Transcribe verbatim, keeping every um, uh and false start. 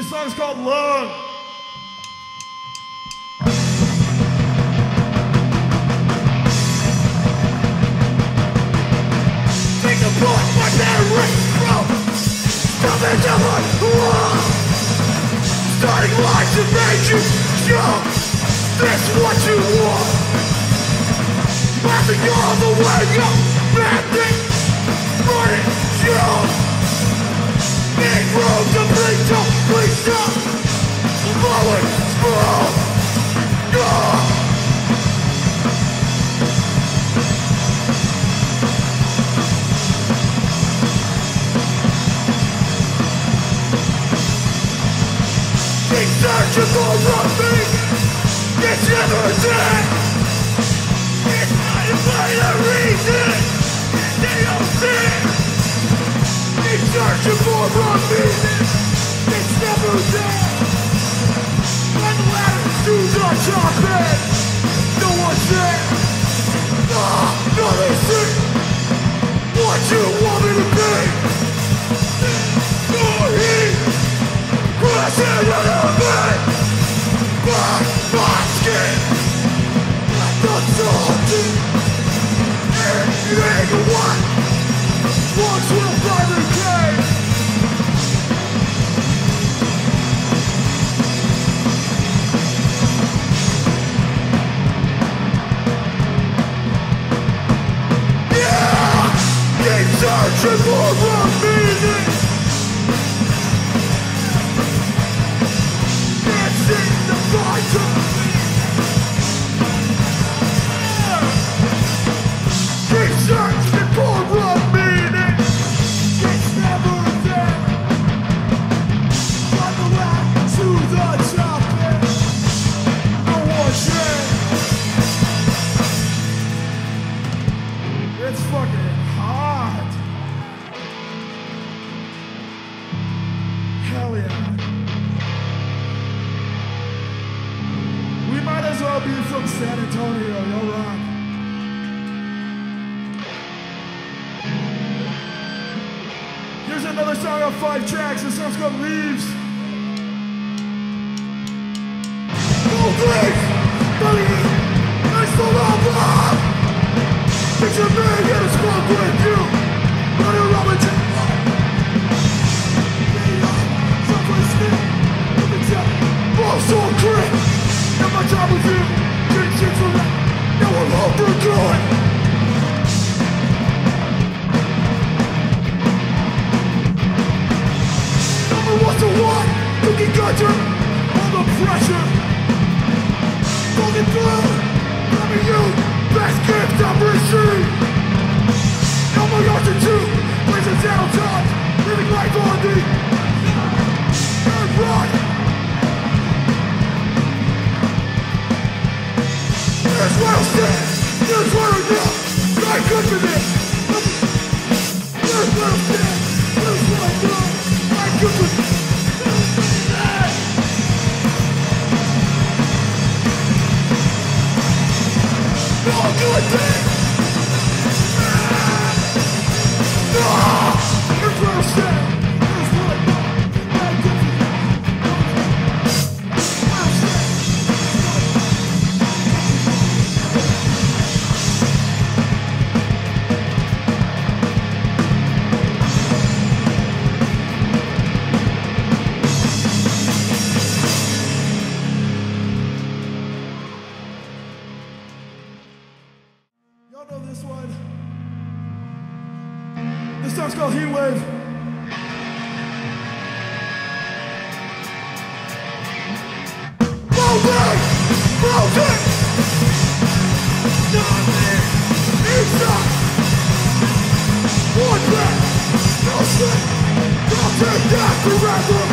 This song's called Lung. Take the bullet, my battery, bro. Stop it, someone. Starting lies that made you jump. That's what you want. Laughing all the way up, bad thing. Running, jump. Big road to please don't, please stop. Blowing, small. Gone. Searching for something it's never there. It's not by the reason they don't see. It's searching for a meaning it's never there. When the ladders to the top end, no one's there. Ah, no they see what you want me to be. You're here. Crashing under me. My, my skin like the salty. Anything you want once will finally came. Yeah! Keep searching for a meaning. Keep searching for a meaning. It's never there. From the ladder to the top end, no one's there. It's fucking hot. Hell yeah. We might as well be from San Antonio, yo rock. Here's another song on five tracks. This song's called Leaves. No leaves, believe, I still love love. Picture me in a smoke with you, running around with you. Someplace new, look at you, all so great. Got my job with you, good shit for that. Now I'm all for good. Number one to one, cookie cutter, all the pressure. Golden blue, loving you, best gift I've received. Now my arts are two, blazing down top, living life on the and rock. Here's where I'll stand, here's where I go. I'm good for this. Here's where I'll stand, here's where I go. I'm good for this. No good thing. Here's where I'll stand, here's where I go. I'm good for this. Y'all know this one. This song's called Heat Wave. Moving! Moving! Nothing! Inside! One breath! No sleep! Don't take that forever!